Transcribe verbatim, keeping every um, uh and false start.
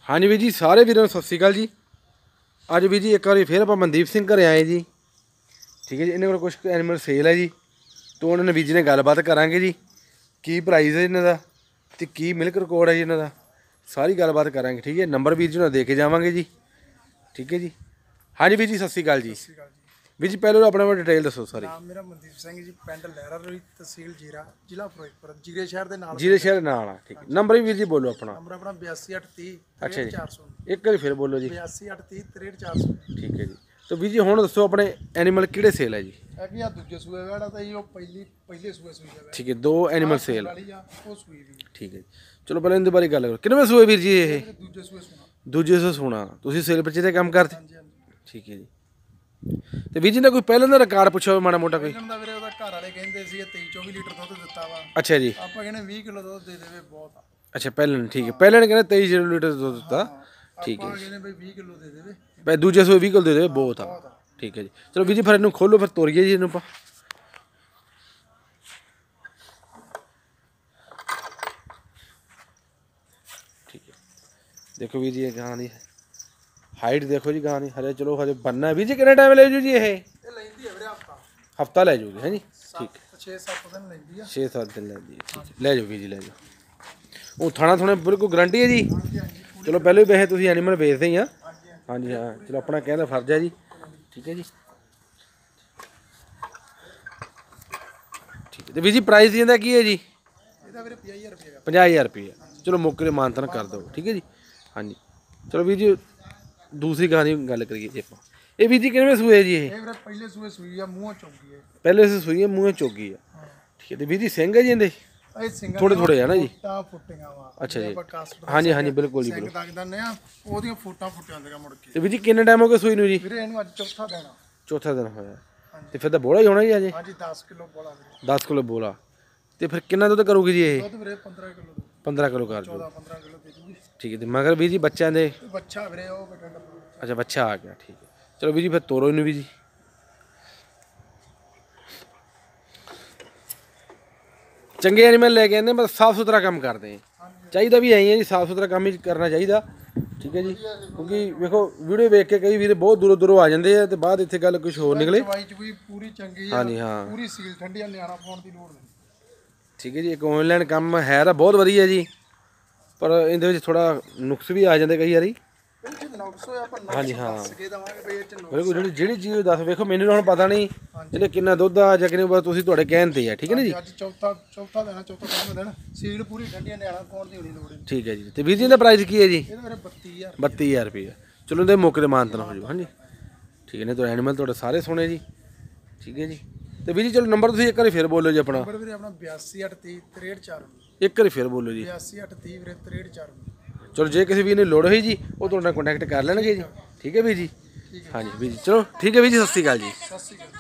हाँ जी वीर जी सारे वीरों सत श्री अकाल जी। अज वीर जी एक बार फिर आप मनदीप सिंह घरे आए जी। ठीक है जी, इन्होंने कुछ एनिमल सेल है जी, तो उन्होंने वीर जी ने गलबात करांगे जी की प्राइस है इन्हों का तो की मिल्क रिकॉर्ड है जी इन्हों का, सारी गलबात करांगे। ठीक है, नंबर वीर जी दे के जावांगे जी। ठीक है जी। हाँ जी वीर जी सत श्री अकाल जी। ਵੀਰ ਜੀ ਪਹਿਲਾਂ ਆਪਣਾ ਡਿਟੇਲ ਦੱਸੋ ਸਾਰੀ। ਨਾਮ ਮੇਰਾ ਮਨਦੀਪ ਸਿੰਘ ਜੀ, ਪਿੰਡ ਲਹਿਰਾ ਰੋਈ, ਤਹਿਸੀਲ ਜੀਰਾ, ਜ਼ਿਲ੍ਹਾ ਫਿਰੋਜ਼ਪੁਰ, ਜੀਰੇ ਸ਼ਹਿਰ ਦੇ ਨਾਲ। ਜੀਰੇ ਸ਼ਹਿਰ ਨਾਲ ਆ। ਠੀਕ ਹੈ, ਨੰਬਰ ਵੀ ਵੀਰ ਜੀ ਬੋਲੋ ਆਪਣਾ। ਨੰਬਰ ਆਪਣਾ ਬਿਆਸੀ ਅੱਠ ਤੀਹ ਅੱਛਾ ਜੀ, ਚਾਰ ਸੌ। ਇੱਕ ਵਾਰੀ ਫਿਰ ਬੋਲੋ ਜੀ। ਬਿਆਸੀ ਅੱਠ ਤੀਹ ਤਰੇਹਠ ਚਾਰ ਸੌ। ਠੀਕ ਹੈ ਜੀ। तो ਵੀਰ ਜੀ ਹੁਣ ਦੱਸੋ ਆਪਣੇ ਐਨੀਮਲ ਕਿਹੜੇ ਸੇਲ ਹੈ ਜੀ। ਇਹ ਵੀ ਆ ਦੂਜੇ ਸੂਏ ਵਾਲਾ ਤਾਂ ਜੀ, ਉਹ ਪਹਿਲੀ ਪਹਿਲੇ ਸੂਏ ਸੂਈ ਹੈ। ਠੀਕ ਹੈ, ਦੋ ਐਨੀਮਲ ਸੇਲ। ਉਹ ਸੂਈ ਵੀ। ਠੀਕ ਹੈ ਜੀ, ਚਲੋ ਪਹਿਲਾਂ ਇਹਦੇ ਬਾਰੇ ਗੱਲ ਕਰੋ। ਕਿੰਨਵੇਂ ਸੂਏ ਵੀਰ ਜੀ ਇਹ? ਦੂਜੇ ਸੂਏ ਸੁਣਾ। ਦੂਜੇ ਸੂਏ ਸੁਣਾ। ਤੁਸੀਂ ਸੇਲ ਬੱਚੇ ਤੇ ਕੰਮ ਕਰਦੇ? ਹਾਂਜੀ ਹਾਂਜੀ। ਠੀਕ ਹੈ ਜੀ। ਤੇ ਵੀਰ ਜੀ ਨੇ ਕੋਈ ਪਹਿਲਾਂ ਦਾ ਰਿਕਾਰਡ ਪੁੱਛਿਆ ਮਾੜਾ ਮੋਟਾ ਕੋਈ? ਪਹਿਲਾਂ ਦਾ ਵੀਰੇ ਉਹਦਾ ਘਰ ਵਾਲੇ ਕਹਿੰਦੇ ਸੀ ਤੇਈ ਚੌਵੀ ਲੀਟਰ ਦੁੱਧ ਦਿੱਤਾ ਵਾ। ਅੱਛਾ ਜੀ। ਆਪਾਂ ਕਹਿੰਦੇ ਵੀਹ ਕਿਲੋ ਦੁੱਧ ਦੇ ਦੇਵੇ ਬਹੁਤ ਆ। ਅੱਛਾ ਪਹਿਲਾਂ ਠੀਕ ਹੈ, ਪਹਿਲਾਂ ਨੇ ਕਹਿੰਦੇ ਤੇਈ ਲੀਟਰ ਦੁੱਧ ਦਿੱਤਾ। ਠੀਕ ਹੈ, ਆਪਾਂ ਕਹਿੰਦੇ ਬਈ ਵੀਹ ਕਿਲੋ ਦੇ ਦੇਵੇ। ਬਈ ਦੂਜੇ ਸੂਏ ਵੀਹ ਕਿਲੋ ਦੇ ਦੇਵੇ ਬਹੁਤ ਆ। ਠੀਕ ਹੈ ਜੀ, ਚਲੋ ਵੀਰ ਜੀ ਫਿਰ ਇਹਨੂੰ ਖੋਲੋ, ਫਿਰ ਤੋਰੀਏ ਜੀ ਇਹਨੂੰ ਆਪਾਂ। ਠੀਕ ਹੈ, ਦੇਖੋ ਵੀਰ ਜੀ ਇਹ ਗਾਂ ਦੀ ਹਾਈਟ ਦੇਖੋ ਜੀ ਗਾਂ ਦੀ। ਹਲੇ ਚਲੋ ਹਜੇ ਬੰਨਾ। ਵੀਰ ਜੀ ਕਿੰਨਾ ਟਾਈਮ ਲੈ ਜੂ ਜੀ ਇਹ? ਇਹ ਲੈਂਦੀ ਹੈ ਵੀਰੇ ਹਫਤਾ। ਹਫਤਾ ਲੈ ਜੂਗੀ ਹੈ ਜੀ। ਠੀਕ ਛੇ ਸੱਤ ਦਿਨ ਲੈਂਦੀ ਆ। ਛੇ ਸੱਤ ਦਿਨ ਲੈਂਦੀ ਹੈ। ਠੀਕ ਹੈ, ਲੈ ਜਾਓ ਵੀਰ ਜੀ ਲੈ ਜਾਓ। ਉਹ ਥਾਣਾ ਥੋਣੇ ਬਿਲਕੁਲ ਗਰੰਟੀ ਹੈ ਜੀ। ਚਲੋ ਪਹਿਲੇ ਵੀ ਵੈਸੇ ਤੁਸੀਂ ਐਨੀਮਲ ਵੇਚਦੇ ਹੀ ਆ। ਹਾਂਜੀ ਹਾਂ, ਚਲੋ ਆਪਣਾ ਕਹਿਣ ਦਾ ਫਰਜ਼ ਹੈ ਜੀ। ਠੀਕ ਹੈ ਜੀ। ਠੀਕ ਹੈ, ਤੇ ਵੀਰ ਜੀ ਪ੍ਰਾਈਸ ਇਹਦਾ ਕੀ ਹੈ ਜੀ? ਇਹਦਾ ਵੀਰੇ ਪੰਜਾਹ ਹਜ਼ਾਰ ਰੁਪਏ। ਪੰਜਾਹ ਹਜ਼ਾਰ ਰੁਪਏ। ਚਲੋ ਮੌਕੇ ਤੇ ਮਾਨਤਾਨ ਕਰ ਦਿਓ। ਠੀਕ ਹੈ ਜੀ। ਹਾਂਜੀ ਚਲੋ ਵੀਰ ਜੀ ਦੂਸਰੀ ਗਾਂ ਦੀ ਗੱਲ ਕਰੀਏ ਜੀ ਆਪਾਂ। ਇਹ ਵੀਰ ਜੀ ਕਿੰਨਵੇਂ ਸੂਏ ਜੀ ਇਹ? ਇਹ ਵੀਰੇ ਪਹਿਲੇ ਸੂਏ ਸੂਈ ਆ, ਮੂੰਹੋਂ ਚੌਗੀ ਹੈ। ਪਹਿਲੇ ਸੇ ਸੂਈ ਹੈ, ਮੂੰਹੋਂ ਚੋਗੀ ਆ। ਠੀਕ ਹੈ, ਤੇ ਵੀਰ ਜੀ ਸਿੰਘ ਹੈ ਜੀ ਇਹਦੇ? ਇਹ ਸਿੰਗਲ ਥੋੜੇ ਥੋੜੇ ਆ ਨਾ ਜੀ। ਫੋਟਾਂ ਫੁੱਟੀਆਂ ਵਾ। ਅੱਛਾ ਜੀ। ਹਾਂਜੀ ਹਾਂਜੀ ਬਿਲਕੁਲ ਜੀ ਬਿਲਕੁਲ। ਸਿੰਘ ਦੰਨੇ ਆ, ਉਹਦੀਆਂ ਫੋਟਾਂ ਫੁੱਟੀਆਂ ਹੁੰਦੀਆਂ ਮੁੜ ਕੇ। ਤੇ ਵੀਰ ਜੀ ਕਿੰਨੇ ਟਾਈਮ ਹੋ ਗਿਆ ਸੂਈ ਨੂੰ ਜੀ? ਵੀਰੇ ਇਹਨੂੰ ਅੱਜ ਚੌਥਾ ਦੇਣਾ। ਚੌਥਾ ਦਿਨ ਹੋਇਆ। ਤੇ ਫਿਰ ਤਾਂ ਬੋਲਾ ਹੀ ਹੋਣਾ ਜੀ ਅਜੇ। ਹਾਂਜੀ ਦਸ ਕਿਲੋ ਬੋਲਾ ਵੀਰੇ। ਦਸ ਕਿਲੋ ਬੋਲਾ। ਤੇ ਫਿਰ ਕਿੰਨਾ ਦੁੱਧ ਕਰੂਗੀ ਜੀ ਇਹ? ਦੁੱਧ ਵੀਰੇ ਪੰਦਰਾਂ ਕਿਲੋ ਦੋ। ਪੰਦਰਾਂ ਕਿਲੋ ਕਰ ਜੂ। ਚੌਦਾਂ ਪੰਦਰਾਂ ਕਿਲੋ ਦੇ ਦੂਗੀ। ਠੀਕ ਹੈ, ਤੇ ਮਗਰ ਵੀਰ ਜੀ ਬੱਚਿਆਂ ਦੇ? ਬੱਚਾ ਵੀਰੇ ਉਹ ਬੇਟਾ ਡੱਬਾ। ਅੱਛਾ ਬੱਚਾ ਆ ਗਿਆ। ਠੀਕ ਹੈ, ਚਲੋ ਵੀਰ ਜੀ ਫਿਰ ਤੋਰੋ ਇਹਨੂੰ ਵੀ ਜੀ। ਚੰਗੇ ਐਨੀਮਲ ਲੈ ਕੇ ਆਉਂਦੇ, ਬਸ ਸਾਫ ਸੁਥਰਾ ਕੰਮ ਕਰਦੇ ਆ। ਚਾਹੀਦਾ ਵੀ ਐਂ ਹੈ ਜੀ, ਸਾਫ ਸੁਥਰਾ ਕੰਮ ਹੀ ਕਰਨਾ ਚਾਹੀਦਾ। ਠੀਕ ਹੈ ਜੀ, ਕਿਉਂਕਿ ਵੇਖੋ ਵੀਡੀਓ ਵੇਖ ਕੇ ਕਈ ਵੀਰੇ ਬਹੁਤ ਦੂਰੋਂ ਦੂਰੋਂ ਆ ਜਾਂਦੇ ਆ ਤੇ ਬਾਅਦ ਇੱਥੇ ਗੱਲ ਕੁਝ ਹੋਰ ਨਿਕਲੇ। ਚਵਾਈ ਚੁਈ ਪੂਰੀ ਚੰਗੀ ਆ। ਹਾਂਜੀ ਹਾਂ, ਪੂਰੀ ਸੀਲ ਠੰਡੀ ਆ, ਨਿਆਣਾ ਪਾਉਣ ਦੀ ਲੋੜ ਨਹੀਂ। ਠੀਕ ਹੈ ਜੀ। ਇੱਕ ਆਨਲਾਈਨ ਕੰਮ ਹੈ ਤਾਂ ਬਹੁਤ ਵਧੀਆ ਜੀ, ਪਰ ਇਹਦੇ ਵਿੱਚ ਥੋੜਾ ਨੁਕਸ ਵੀ ਆ ਜਾਂਦੇ ਕਈ ਵਾਰੀ। ਹਾਂਜੀ ਹਾਂ ਬਿਲਕੁਲ। ਜਿਹੜੀ ਜਿਹੜੀ ਚੀਜ਼ ਦੱਸ ਵੇਖੋ, ਮੈਨੂੰ ਹੁਣ ਪਤਾ ਨਹੀਂ ਇਹਨੇ ਕਿੰਨਾ ਦੁੱਧ ਆ ਜਾਂ ਕਿੰਨੇ, ਬਸ ਤੁਸੀਂ ਤੁਹਾਡੇ ਕਹਿਣ ਤੇ ਆ। ਠੀਕ ਹੈ ਨਾ ਜੀ। ਅੱਜ ਚੌਥਾ ਚੌਥਾ ਦੇਣਾ, ਚੌਥਾ ਕੰਮ ਦੇਣਾ। ਸੀਲ ਪੂਰੀ ਠੰਡੀ ਆ, ਨਿਆਣਾ ਪਾਉਣ ਦੀ ਲੋੜ ਨਹੀਂ। ਠੀਕ ਹੈ ਜੀ। ਤੇ ਵੀਰ ਜੀ ਦਾ ਪ੍ਰਾਈਸ ਕੀ ਹੈ ਜੀ? ਇਹਦਾ ਮੇਰੇ ਬੱਤੀ ਹਜ਼ਾਰ। ਬੱਤੀ ਹਜ਼ਾਰ ਰੁਪਏ। ਚਲੋ ਇਹਦੇ ਮੌਕੇ ਤੇ ਮਾਨਤਨ ਹੋ ਜਾਊ। ਹਾਂਜੀ ਠੀਕ ਹੈ ਨੇ, ਤੁਹਾਡੇ ਐਨੀਮਲ ਤੁਹਾਡੇ ਸਾਰੇ ਸੋਹਣੇ ਜੀ। ਠੀਕ ਹੈ ਜੀ। ਤੇ ਵੀਰ ਜੀ ਚਲੋ ਨੰਬਰ ਤੁਸੀਂ ਇੱਕ ਵਾਰੀ ਫਿਰ ਬੋਲੋ ਜੀ ਆਪਣਾ। ਨੰਬਰ ਵੀਰੇ ਆਪਣਾ ਬਿਆਸੀ ਅੱਠ ਤੀਹ ਤਰੇਹਠ ਚਾਰ। ਇੱਕ ਵਾਰੀ ਫਿਰ ਬੋਲੋ ਜੀ। ਬਿਆਸੀ ਅੱਠ ਤੀਹ ਵੀਰੇ ਤਰੇਹਠ ਚਾਰ। ਚਲੋ ਜੇ ਕਿਸੇ ਵੀਰ ਨੂੰ ਲੋੜ ਹੋਈ ਜੀ ਉਹ ਤੁਹਾਡੇ ਨਾਲ ਕੰਟੈਕਟ ਕਰ ਲੈਣਗੇ ਜੀ। ਠੀਕ ਹੈ ਵੀਰ ਜੀ। ਹਾਂਜੀ ਵੀਰ ਜੀ ਚਲੋ ਠੀਕ ਹੈ ਵੀਰ ਜੀ, ਸਤਿ ਸ਼੍ਰੀ ਅਕਾਲ ਜੀ। ਸਤਿ ਸ਼੍ਰੀ ਅਕਾਲ।